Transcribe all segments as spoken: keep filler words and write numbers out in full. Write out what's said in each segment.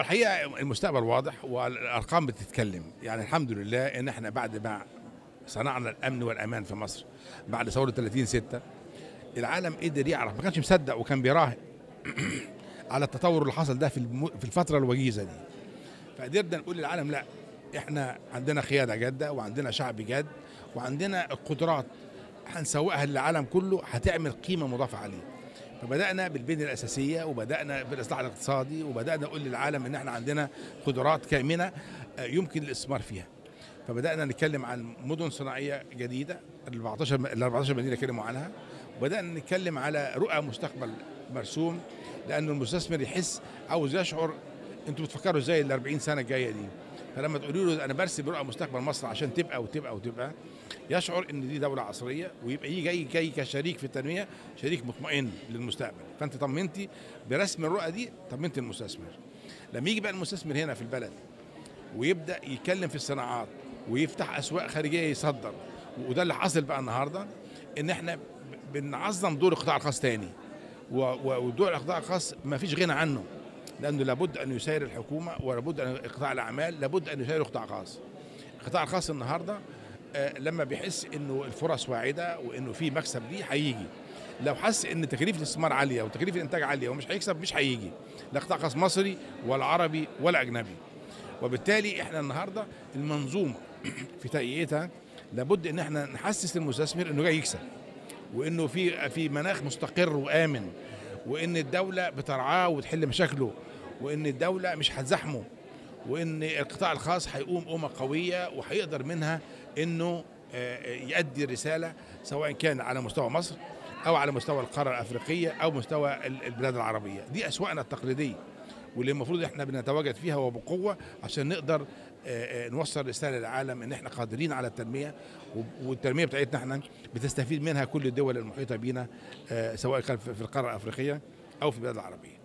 هو الحقيقه المستقبل واضح والارقام بتتكلم، يعني الحمد لله ان احنا بعد ما صنعنا الامن والامان في مصر بعد ثوره ثلاثين ستة العالم قدر يعرف، ما كانش مصدق وكان بيراهن على التطور اللي حصل ده في الم- في الفتره الوجيزه دي. فقدرنا نقول للعالم لا، احنا عندنا قياده جاده وعندنا شعب جاد وعندنا القدرات هنسوقها للعالم كله، هتعمل قيمه مضافه عليه. فبدانا بالبنيه الاساسيه وبدانا بالاصلاح الاقتصادي وبدانا نقول للعالم ان احنا عندنا قدرات كامنه آه، يمكن الاستثمار فيها. فبدانا نتكلم عن مدن صناعيه جديده، ال أربعتاشر م- ال أربعتاشر مدينه اتكلموا عنها. وبدانا نتكلم على رؤى مستقبل مرسوم، لان المستثمر يحس، عاوز يشعر انتوا بتفكروا ازاي ال أربعين سنه الجايه دي. فلما تقولوا له انا برسم رؤى مستقبل مصر عشان تبقى وتبقى وتبقى، يشعر ان دي دوله عصريه ويبقى يجي جاي جاي كشريك في التنميه، شريك مطمئن للمستقبل. فانت طمنتي برسم الرؤى دي، طمنت المستثمر. لما يجي بقى المستثمر هنا في البلد ويبدا يتكلم في الصناعات ويفتح اسواق خارجيه يصدر، وده اللي حاصل بقى النهارده، ان احنا ب- بنعظم دور القطاع الخاص تاني. و- و- ودور القطاع الخاص ما فيش غنى عنه، لانه لابد ان يسير الحكومه ولابد ان قطاع الاعمال لابد ان يسير القطاع الخاص. القطاع الخاص النهارده آه، لما بيحس انه الفرص واعده وانه في مكسب ليه هيجي. لو حس ان تكاليف الاستثمار عاليه وتكاليف الانتاج عاليه ومش هيكسب مش هيجي، لا قطاع خاص مصري ولا عربي ولا اجنبي. وبالتالي احنا النهارده المنظومه في تهيئتها لابد ان احنا نحسس المستثمر انه جاي يكسب، وانه في في مناخ مستقر وامن، وان الدوله بترعاه وتحل مشاكله، وان الدوله مش هتزحمه، وان القطاع الخاص هيقوم قومه قويه وهيقدر منها انه آه، يؤدي الرساله، سواء كان على مستوى مصر او على مستوى القاره الافريقيه او مستوى ال- البلاد العربيه. دي اسواقنا التقليديه واللي المفروض احنا بنتواجد فيها وبقوه عشان نقدر آه، آه، نوصل رساله للعالم ان احنا قادرين على التنميه، وب- والتنميه بتاعتنا احنا بتستفيد منها كل الدول المحيطه بينا، آه، سواء كان في في القاره الافريقيه او في البلاد العربيه.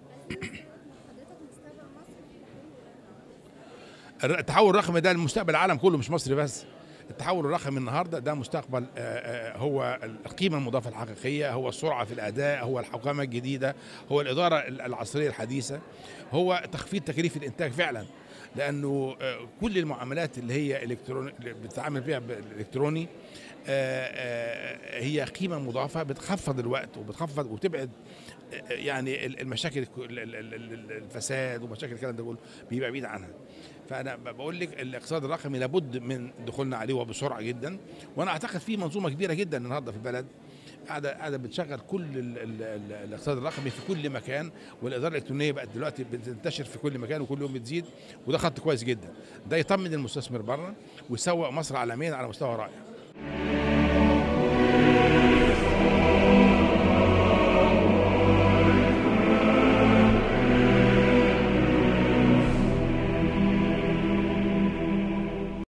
التحول الرقمي ده المستقبل العالم كله مش مصر بس. التحول الرقمي النهارده ده مستقبل آه، آه، هو القيمه المضافه الحقيقيه، هو السرعه في الاداء، هو الحوكمه الجديده، هو الاداره العصريه الحديثه، هو تخفيض تكاليف الانتاج فعلا. لانه آه، كل المعاملات اللي هي الكتروني اللي بتتعامل فيها بالالكتروني آه، آه، هي قيمه مضافه بتخفض الوقت وبتخفض وبتبعد آه، يعني المشاكل ال- ال- ال- ال- الفساد ومشاكل الكلام ده كله بيبقى بعيد عنها. فانا بقول لك الاقتصاد الرقمي لابد من دخولنا عليه وبسرعه جدا. وانا اعتقد في منظومه كبيره جدا النهارده في البلد قاعده قاعده بتشغل كل ال ال ال الاقتصاد الرقمي في كل مكان، والاداره الالكترونيه بقت دلوقتي بتنتشر في كل مكان وكل يوم بتزيد، وده خط كويس جدا. ده يطمن المستثمر بره ويسوق مصر عالميا على مستوى رائع.